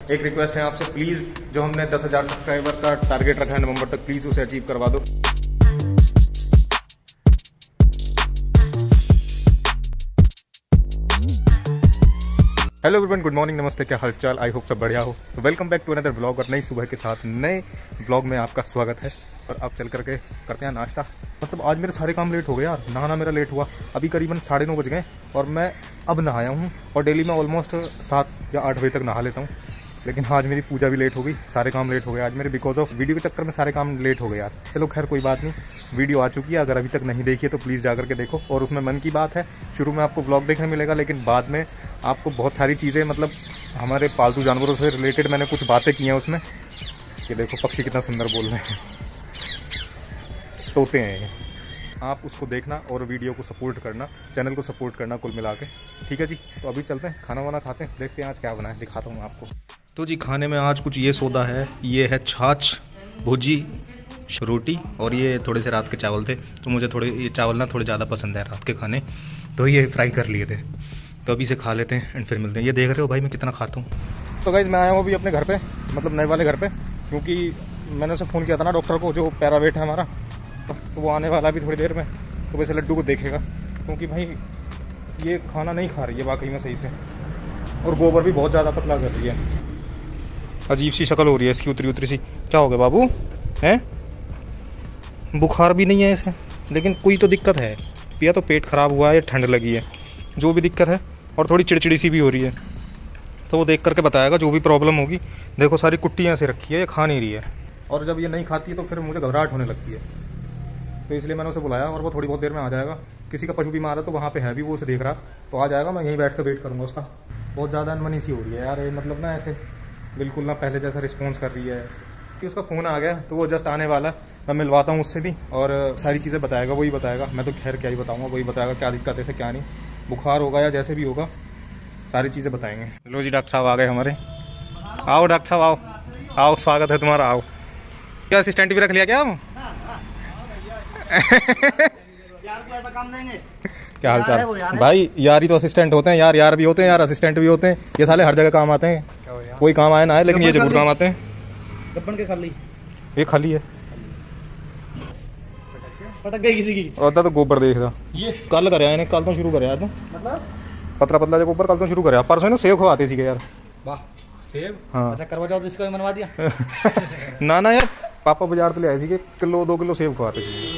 एक रिक्वेस्ट है आपसे, प्लीज़ जो हमने 10,000 सब्सक्राइबर का टारगेट रखा है नवंबर तक, प्लीज़ उसे अचीव करवा दो। हेलो एवरीवन, गुड मॉर्निंग, नमस्ते, क्या हालचाल। आई होप सब बढ़िया हो। तो welcome back to another vlog और नई सुबह के साथ नए व्लॉग में आपका स्वागत है। और अब चल करके करते हैं नाश्ता। मतलब आज मेरे सारे काम लेट हो गए यार, नहाना मेरा लेट हुआ। अभी करीबन 9:30 बज गए और मैं अब नहाया हूँ। और डेली मैं ऑलमोस्ट 7 या 8 बजे तक नहा लेता हूँ, लेकिन आज मेरी पूजा भी लेट हो गई, सारे काम लेट हो गए आज मेरे, बिकॉज ऑफ वीडियो के चक्कर में सारे काम लेट हो गए यार। चलो खैर कोई बात नहीं, वीडियो आ चुकी है, अगर अभी तक नहीं देखी है तो प्लीज़ जा करके देखो। और उसमें मन की बात है, शुरू में आपको व्लॉग देखने मिलेगा, लेकिन बाद में आपको बहुत सारी चीज़ें, मतलब हमारे पालतू जानवरों से रिलेटेड मैंने कुछ बातें की हैं उसमें। ये देखो पक्षी कितना सुंदर बोल रहे हैं, तोते हैं। आप उसको देखना और वीडियो को सपोर्ट करना, चैनल को सपोर्ट करना कुल मिला के, ठीक है जी। तो अभी चलते हैं, खाना वाना खाते हैं, देखते हैं आज क्या बना है, दिखाता हूँ आपको। तो जी खाने में आज कुछ ये सौदा है, ये है छाछ, भुजी, रोटी और ये थोड़े से रात के चावल थे। तो मुझे थोड़े ये चावल ना थोड़े ज़्यादा पसंद है रात के खाने, तो ये फ्राई कर लिए थे। तो अभी से खा लेते हैं एंड फिर मिलते हैं। ये देख रहे हो भाई मैं कितना खाता हूँ। तो गाइस मैं आया हूँ अभी अपने घर पे, मतलब नए वाले घर पे, क्योंकि मैंने उसे फ़ोन किया था ना डॉक्टर को, जो पैरावेट है हमारा, तो वो आने वाला भी थोड़ी देर में। तो वैसे लड्डू को देखेगा, क्योंकि भाई ये खाना नहीं खा रही है वाकई में सही से, और गोबर भी बहुत ज़्यादा पतला कर रही है। अजीब सी शक्ल हो रही है इसकी, उतरी उतरी सी। क्या हो गया बाबू, हैं? बुखार भी नहीं है इसे, लेकिन कोई तो दिक्कत है, या तो पेट ख़राब हुआ है या ठंड लगी है, जो भी दिक्कत है। और थोड़ी चिड़चिड़ी सी भी हो रही है, तो वो देख करके बताएगा जो भी प्रॉब्लम होगी। देखो सारी कुट्टियाँ से रखी है, ये खा नहीं रही है, और जब ये नहीं खाती है तो फिर मुझे घबराहट होने लगती है। तो इसलिए मैंने उसे बुलाया, और वो थोड़ी बहुत देर में आ जाएगा। किसी का पशु बीमार है तो वहाँ पे है भी, वो उसे देख रहा, तो आ जाएगा। मैं यहीं बैठ कर वेट करूँगा उसका। बहुत ज़्यादा अनमनी सी हो रही है यार, मतलब ना ऐसे बिल्कुल ना पहले जैसा रिस्पॉन्स कर रही है। कि उसका फ़ोन आ गया तो वो जस्ट आने वाला, मैं मिलवाता हूँ उससे भी, और सारी चीज़ें बताएगा, वही बताएगा। मैं तो खैर क्या ही बताऊँगा, वही बताएगा क्या दिक्कत है, क्या नहीं, बुखार होगा या जैसे भी होगा, सारी चीज़ें बताएंगे। लो जी डॉक्टर साहब आ गए हमारे। आओ डॉक्टर साहब आओ, आओ स्वागत है तुम्हारा, आओ। क्या असिस्टेंट भी रख लिया क्या हम? यार को ऐसा काम देंगे? क्या हाल चाल भाई? यार ही तो असिस्टेंट होते हैं यार, यार भी होते हैं यार, असिस्टेंट भी होते हैं। ये साले हर जगह काम आते हैं, कोई काम आए ना आए, लेकिन ये जरूर काम आते हैं। गब्बन के खाली, ये खाली है, पटक गई किसी की। और तो गोबर देखदा ये कल कराया इन्हें, कल तो शुरू कराया तो, मतलब पतला पतला जो गोबर कल तो शुरू कराया। परसों ना सेब खवाते सीखे यार। वाह सेब, हाँ अच्छा करवा जाओ तो इसका भी मनवा दिया। ना ना यार, पापा बाजार तो ले आए थे, किलो 2 किलो सेब खवाते थे।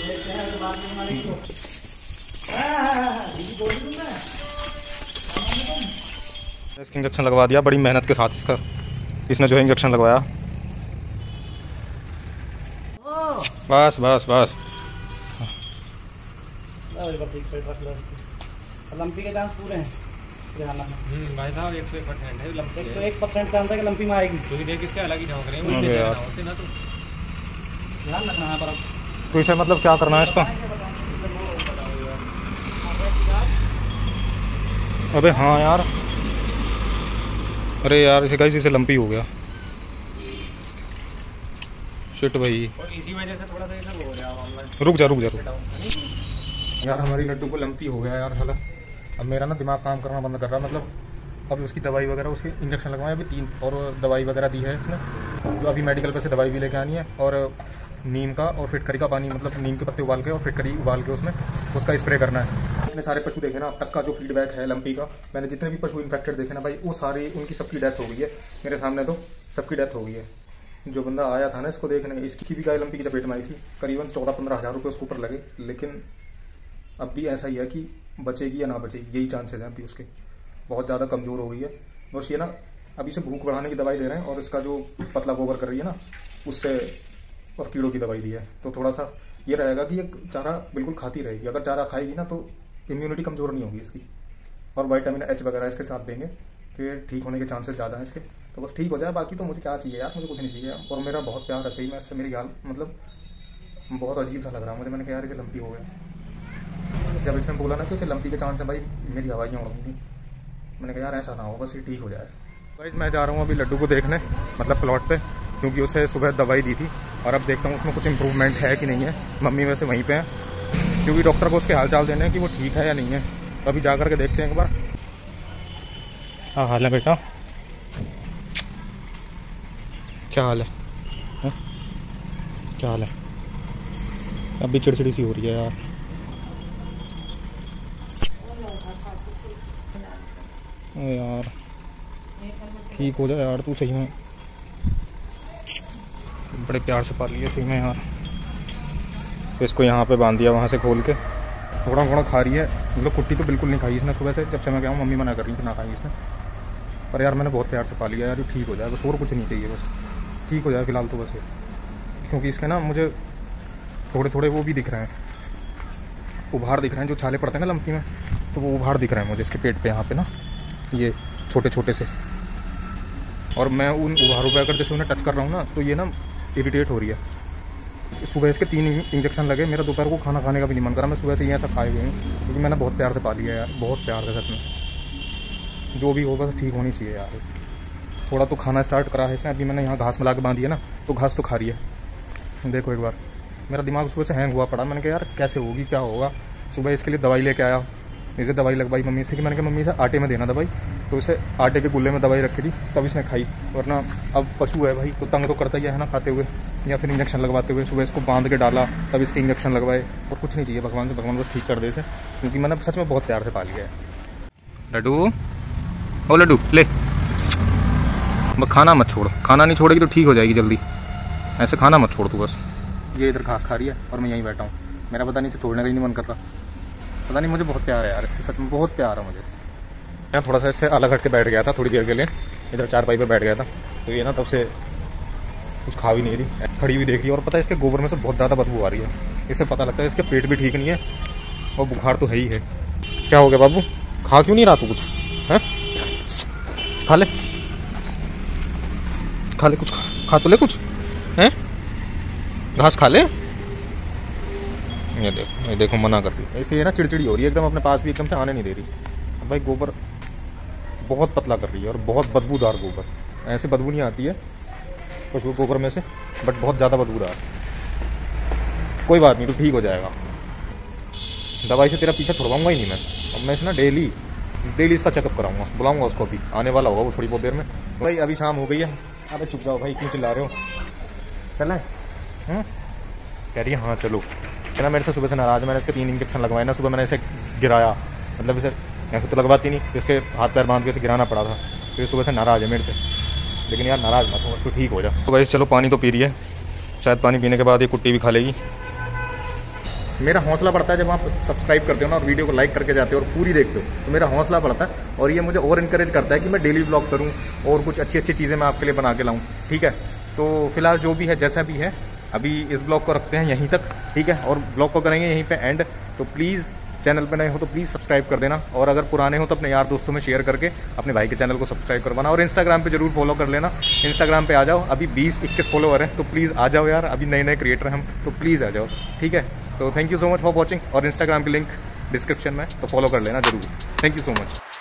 इसका इंजेक्शन लगवा दिया बड़ी मेहनत के साथ, इसका इसने जो है इंजेक्शन लगवाया। बस बस बस, लंपी के चांस पूरे हैं भाई साहब, 101% है लंपी, 101% चांस है कि लंपी में आएगी। तो देख इसके अलग ही चमक रहे हैं, अरे उल्टे यार। होते ना, तो ध्यान रखना है पर अब। तो इसे मतलब क्या करना है इसका? अबे हाँ यार, अरे यार इसे गाइस, इसे लंपी हो गया, शिट भाई। और इसी वजह से थोड़ा सा ये सब हो रहा है ऑनलाइन। रुक जा यार, हमारी लड्डू को लंपी हो गया यार साला। अब मेरा ना दिमाग काम करना बंद कर रहा है, मतलब अब उसकी दवाई वगैरह, उसके इंजेक्शन लगवाए अभी 3, और दवाई वगैरह दी है इसने, जो अभी मेडिकल पे से दवाई भी लेके आनी है। और नीम का और फिटकरी का पानी, मतलब नीम के पत्ते उबाल के और फिटकरी उबाल के उसमें उसका स्प्रे करना है। इतने सारे पशु देखे ना अब तक का जो फीडबैक है लंपी का, मैंने जितने भी पशु इन्फेक्टेड देखे ना भाई, वो सारे उनकी सबकी डेथ हो गई है मेरे सामने, तो सबकी डेथ हो गई है। जो बंदा आया था ना इसको देखने, इसकी भी गाय लंपी की चपेट में आई थी, करीबन 14-15 हज़ार रुपये उसके ऊपर लगे। लेकिन अब भी ऐसा ही है कि बचेगी या ना बचेगी, यही चांसेस हैं अभी उसके। बहुत ज़्यादा कमज़ोर हो गई है, बस ये ना अभी से भूख बढ़ाने की दवाई दे रहे हैं, और इसका जो पतला गोबर कर रही है ना उससे, और कीड़ों की दवाई दी है। तो थोड़ा सा ये रहेगा कि ये चारा बिल्कुल खाती रहेगी। अगर चारा खाएगी ना तो इम्यूनिटी कमज़ोर नहीं होगी इसकी, और विटामिन H वगैरह इसके साथ देंगे तो ये ठीक होने के चांसेस ज़्यादा हैं इसके। तो बस ठीक हो जाए, बाकी तो मुझे क्या चाहिए यार, मुझे कुछ नहीं चाहिए। और मेरा बहुत प्यार है सही में इससे, मेरी गाल मतलब बहुत अजीब सा लग रहा है मुझे। मैंने कहा यार इसे लंपी हो गया, जब इसने बोला ना कि इसे लंपी के चांस है भाई, मेरी हवाइयाँ उड़ गई थी। मैंने कहा यार ऐसा ना हो, बस ये ठीक हो जाए। गाइस मैं जा रहा हूँ अभी लड्डू को देखने, मतलब प्लॉट पे, क्योंकि उसे सुबह दवाई दी थी, और अब देखता हूँ उसमें कुछ इम्प्रूवमेंट है कि नहीं है। मम्मी वैसे वहीं पे है, क्योंकि डॉक्टर को उसके हाल चाल देने हैं कि वो ठीक है या नहीं है। तो अभी जा करके देखते हैं एक बार। हाँ हाल है बेटा, क्या हाल है? क्या हाल है? अब भी चिड़चिड़ी सी हो रही है यार। ओ यार ठीक हो जाए यार तू, सही में बड़े प्यार से पाली है सही में यार। तो इसको यहाँ पे बांध दिया वहाँ से खोल के, थोड़ा थोड़ा खा रही है। मतलब कुट्टी तो बिल्कुल नहीं खाई इसने सुबह से, जब से मैं गया हूँ मम्मी मना कर रही थी ना खाई इसने। पर यार मैंने बहुत प्यार से पाली है यार, ये ठीक हो जाए बस, और कुछ नहीं चाहिए, बस ठीक हो जाए फिलहाल तो बस ये। क्योंकि इसके ना मुझे थोड़े थोड़े वो भी दिख रहे हैं, उभार दिख रहे हैं, जो छाले पड़ते हैं ना लंपी में, तो वो उभार दिख रहे हैं मुझे इसके पेट पे यहाँ पे ना, ये छोटे छोटे से। और मैं उन उभारों पे अगर जैसे उन्हें टच कर रहा हूँ ना तो ये ना इरिटेट हो रही है। सुबह इसके 3 इंजेक्शन लगे, मेरा दोपहर को खाना खाने का भी नहीं मन करा, मैं सुबह से ये ऐसा खाए हुए हूँ क्योंकि मैंने बहुत प्यार से पाली है यार, बहुत प्यार से सच में। जो भी होगा तो ठीक होनी चाहिए यार। थोड़ा तो खाना स्टार्ट करा है इसने, अभी मैंने यहाँ घास मिला के बांधी है ना, तो घास तो खा रही है। देखो एक बार मेरा दिमाग सुबह से हैंग हुआ पड़ा, मैंने कहा यार कैसे होगी, क्या होगा। सुबह इसके लिए दवाई लेके आया, इसे दवाई लगवाई मम्मी से कि मैंने कहा मम्मी से आटे में देना दवाई, तो इसे आटे के गुल्ले में दवाई रखी थी तब इसने खाई। वरना अब पशु है भाई तो तंग तो करता ही है ना खाते हुए, या फिर इंजेक्शन लगवाते हुए। सुबह इसको बांध के डाला तब इसके इंजेक्शन लगवाए, और कुछ नहीं चाहिए भगवान से, भगवान बस ठीक कर दे इसे, क्योंकि मैंने सच में बहुत प्यार से पाली है। लड्डू ओ लड्डू ले, खाना मत छोड़, खाना नहीं छोड़ेगी तो ठीक हो जाएगी जल्दी, ऐसे खाना मत छोड़ तू बस। ये इधर घास खा रही है और मैं यहीं बैठा हूँ, मेरा पता नहीं इसे छोड़ने का ही नहीं मन कर रहा, पता नहीं, मुझे बहुत प्यार है यार इससे, सच में बहुत प्यार है मुझे इससे। मैं थोड़ा सा इससे अलग हट के बैठ गया था थोड़ी देर के लिए, इधर चारपाई पे बैठ गया था, तो ये ना तब से कुछ खा भी नहीं रही, खड़ी हुई देख रही है। और पता है इसके गोबर में से बहुत ज़्यादा बदबू आ रही है, इससे पता लगता है इसके पेट भी ठीक नहीं है और बुखार तो है ही है। क्या हो गया बाबू, खा क्यों नहीं रहा तू कुछ है? खा ले, खा ले कुछ, खा तो ले कुछ है, घास खा ले। ये देखो मना कर रही है, ऐसे ये ना चिड़चिड़ी हो रही है एकदम, अपने पास भी एकदम से आने नहीं दे रही। अब भाई गोबर बहुत पतला कर रही है और बहुत बदबूदार गोबर, ऐसे बदबू नहीं आती है पशु गोबर में से, बट बहुत ज़्यादा बदबूदार। कोई बात नहीं, तो ठीक हो जाएगा, दवाई से तेरा पीछा छुड़वाऊंगा ही नहीं मैं। अब मैं इसे ना डेली इसका चेकअप कराऊंगा, बुलाऊंगा उसको, अभी आने वाला होगा वो थोड़ी बहुत देर में। भाई अभी शाम हो गई है, अबे चुप जाओ भाई, क्यों चिल्ला रहे हो, चलें? कह रही है हाँ चलो। कहना मेरे से सुबह से नाराज़, मैंने इसके 3 इंजेक्शन लगवाए ना, सुबह मैंने इसे गिराया, मतलब इसे ऐसे तो लगवाती नहीं, तो इसके हाथ पैर बांध के इसे गिराना पड़ा था, तो ये सुबह से नाराज़ है मेरे से। लेकिन यार नाराज़ मत हो, उसको ठीक हो जा। तो भाई चलो पानी तो पी रही है, शायद पानी पीने के बाद ये कुट्टी भी खा लेगी। मेरा हौसला बढ़ता है जब आप सब्सक्राइब करते हो ना और वीडियो को लाइक करके जाते हो और पूरी देखते हो, तो मेरा हौसला बढ़ता है और ये मुझे और इनकरेज करता है कि मैं डेली व्लॉग करूँ और कुछ अच्छी अच्छी चीज़ें मैं आपके लिए बना के लाऊँ। ठीक है, तो फिलहाल जो भी है जैसा भी है, अभी इस ब्लॉग को रखते हैं यहीं तक, ठीक है, और ब्लॉग को करेंगे यहीं पे एंड। तो प्लीज़ चैनल पे नए हो तो प्लीज़ सब्सक्राइब कर देना, और अगर पुराने हो तो अपने यार दोस्तों में शेयर करके अपने भाई के चैनल को सब्सक्राइब करवाना, और इंस्टाग्राम पे जरूर फॉलो कर लेना। इंस्टाग्राम पे आ जाओ, अभी 20-21 फॉलोअर हैं, तो प्लीज़ आ जाओ यार, अभी नए नए क्रिएटर हैं हम, तो प्लीज़ आ जाओ, ठीक है। तो thank you so much for watching, और इंस्टाग्राम की लिंक डिस्क्रिप्शन में, तो फॉलो कर लेना जरूर। Thank you so much.